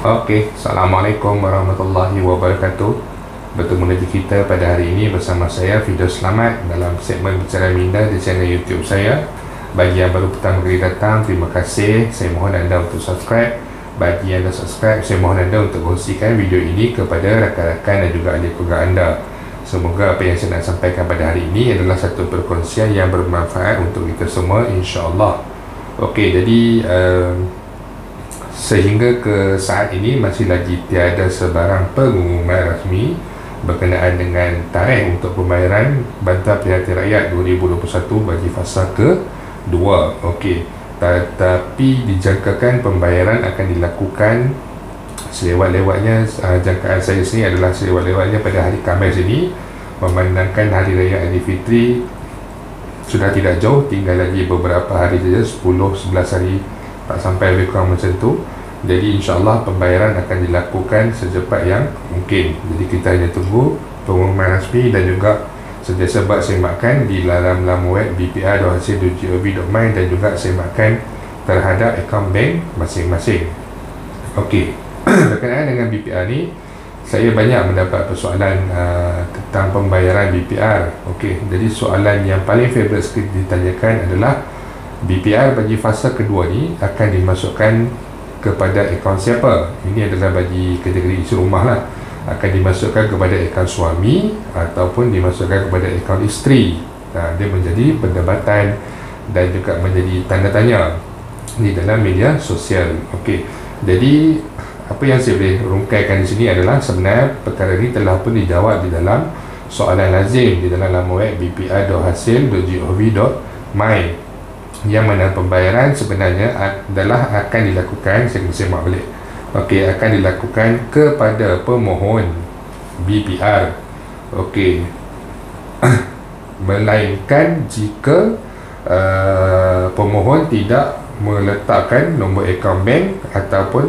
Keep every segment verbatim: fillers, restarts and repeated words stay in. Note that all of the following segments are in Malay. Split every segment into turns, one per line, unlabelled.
Okey, Assalamualaikum warahmatullahi wabarakatuh. Bertemu lagi kita pada hari ini bersama saya Firdaus Selamat dalam segmen Bicara Minda di channel YouTube saya. Bagi yang baru pertama kali datang, terima kasih. Saya mohon anda untuk subscribe. Bagi yang dah subscribe, saya mohon anda untuk kongsikan video ini kepada rakan-rakan dan juga ahli keluarga anda. Semoga apa yang saya nak sampaikan pada hari ini adalah satu perkongsian yang bermanfaat untuk kita semua, insya-Allah. Okey, jadi uh, sehingga ke saat ini masih lagi tiada sebarang pengumuman rasmi berkenaan dengan tarikh untuk pembayaran Bantuan Prihatin Rakyat dua ribu dua puluh satu bagi fasa kedua. Okey, tetapi dijangkakan pembayaran akan dilakukan selewat-lewatnya. uh, Jangkaan saya sini adalah selewat-lewatnya pada hari Khamis ini, memandangkan Hari Raya Aidilfitri sudah tidak jauh, tinggal lagi beberapa hari saja, sepuluh sebelas hari, tak sampai lebih kurang macam tu. Jadi insyaAllah pembayaran akan dilakukan secepat yang mungkin. Jadi kita hanya tunggu pengumuman rasmi dan juga sentiasa buat semakan di dalam laman web b p r dot hasil dot gov dot my dan juga semakan terhadap akaun bank masing-masing. Okey, berkenaan dengan B P R ni, saya banyak mendapat persoalan uh, tentang pembayaran B P R. Okey, jadi soalan yang paling favourite sekali ditanyakan adalah B P R bagi fasa kedua ni akan dimasukkan kepada akaun siapa? Ini adalah bagi kategori isi rumah lah. Akan dimasukkan kepada akaun suami ataupun dimasukkan kepada akaun isteri. Nah, dia menjadi perdebatan dan juga menjadi tanda tanya di dalam media sosial. Okey, jadi apa yang saya boleh rungkaikan di sini adalah sebenarnya perkara ini telah pun dijawab di dalam soalan lazim di dalam laman web b p r dot hasil dot gov dot my, yang mana pembayaran sebenarnya adalah akan dilakukan, saya semak balik. Okey, akan dilakukan kepada pemohon B P R. Okey, melainkan jika uh, pemohon tidak meletakkan nombor akaun bank ataupun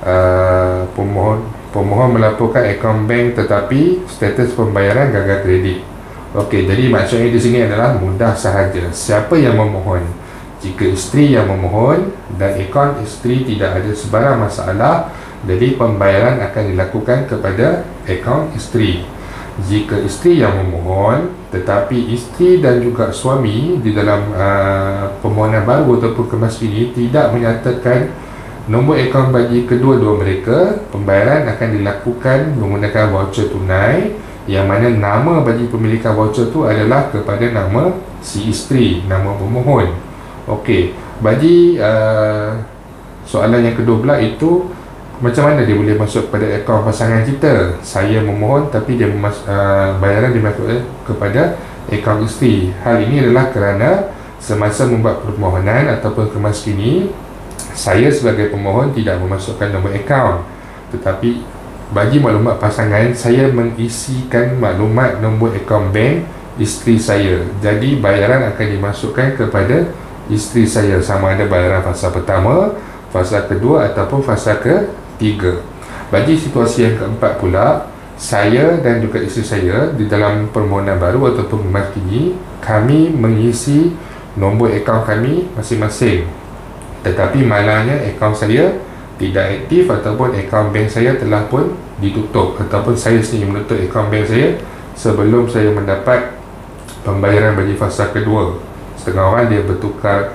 uh, pemohon pemohon melaporkan akaun bank tetapi status pembayaran gagal kredit. Okey, jadi maksudnya di sini adalah mudah sahaja. Siapa yang memohon? Jika isteri yang memohon dan akaun isteri tidak ada sebarang masalah, jadi pembayaran akan dilakukan kepada akaun isteri. Jika isteri yang memohon tetapi isteri dan juga suami di dalam uh, permohonan baru ataupun kemas kini tidak menyatakan nombor akaun bagi kedua-dua mereka, pembayaran akan dilakukan menggunakan voucher tunai, yang mana nama bagi pemilikan voucher tu adalah kepada nama si isteri, nama pemohon. Okey, bagi uh, soalan yang kedua pula itu, macam mana dia boleh masuk kepada akaun pasangan kita? Saya memohon tapi dia memas- uh, bayaran dimasukkan kepada akaun isteri. Hal ini adalah kerana semasa membuat permohonan ataupun kemas kini, saya sebagai pemohon tidak memasukkan nombor akaun, tetapi bagi maklumat pasangan, saya mengisikan maklumat nombor akaun bank isteri saya. Jadi bayaran akan dimasukkan kepada isteri saya, sama ada bayaran fasa pertama, fasa kedua ataupun fasa ketiga. Bagi situasi yang keempat pula, saya dan juga isteri saya di dalam permohonan baru ataupun kemas kini, kami mengisi nombor akaun kami masing-masing, tetapi malangnya akaun saya tidak aktif ataupun akaun bank saya telah pun ditutup ataupun saya sendiri menutup akaun bank saya sebelum saya mendapat pembayaran bagi fasa kedua. Setengah orang dia bertukar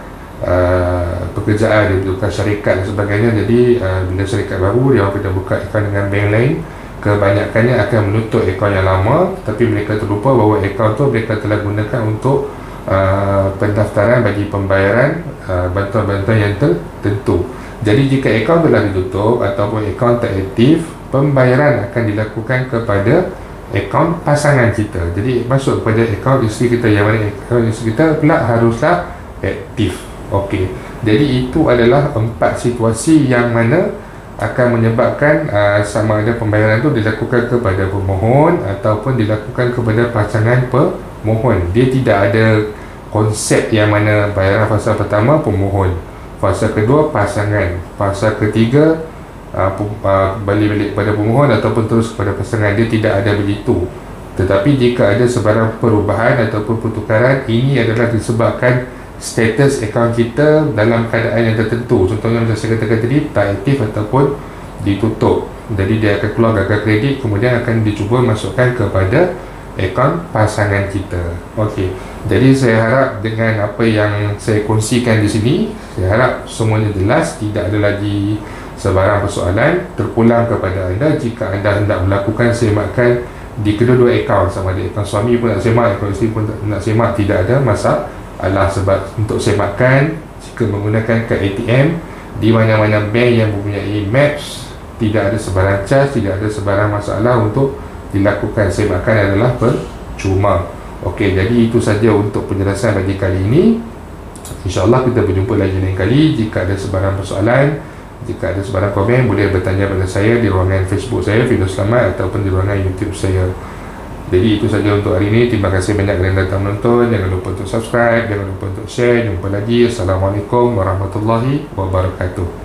uh, pekerjaan, dia bertukar syarikat dan sebagainya. Jadi uh, bila syarikat baru, dia orang kena buka akaun dengan bank lain, kebanyakannya akan menutup akaun yang lama, tapi mereka terlupa bahawa akaun tu mereka telah gunakan untuk uh, pendaftaran bagi pembayaran uh, bantuan-bantuan yang tertentu. Jadi jika akaun telah ditutup ataupun akaun tak aktif, pembayaran akan dilakukan kepada akaun pasangan kita. Jadi masuk kepada akaun isteri kita, yang mana akaun isteri kita pula haruslah aktif. Okey, jadi itu adalah empat situasi yang mana akan menyebabkan uh, sama ada pembayaran itu dilakukan kepada pemohon ataupun dilakukan kepada pasangan pemohon. Dia tidak ada konsep yang mana bayaran fasa pertama pemohon, fasa kedua pasangan, fasa ketiga Uh, uh, balik-balik kepada pemohon ataupun terus kepada pasangan. Dia tidak ada begitu. Tetapi jika ada sebarang perubahan ataupun pertukaran, ini adalah disebabkan status akaun kita dalam keadaan yang tertentu. Contohnya macam saya katakan tadi, tak aktif ataupun ditutup. Jadi dia akan keluar gagal kredit, kemudian akan dicuba masukkan kepada akaun pasangan kita. Okey. Jadi saya harap dengan apa yang saya kongsikan di sini, saya harap semuanya jelas, tidak ada lagi sebarang persoalan. Terpulang kepada anda jika anda hendak melakukan semakan di kedua-dua akaun, sama ada akaun suami pun nak semak, akaun isteri pun nak semak, tidak ada masalah. Sebab untuk semakan jika menggunakan kad A T M di mana-mana bank yang mempunyai Maps, tidak ada sebarang charge, tidak ada sebarang masalah untuk dilakukan semakan, adalah percuma. Okey, jadi itu saja untuk penjelasan bagi kali ini. InsyaAllah kita berjumpa lagi lain kali. Jika ada sebarang persoalan, jika ada sebarang komen, boleh bertanya pada saya di ruangan Facebook saya, Firdaus Selamat, ataupun di ruangan YouTube saya. Jadi itu saja untuk hari ini. Terima kasih banyak kerana datang menonton. Jangan lupa untuk subscribe, jangan lupa untuk share. Jumpa lagi. Assalamualaikum warahmatullahi wabarakatuh.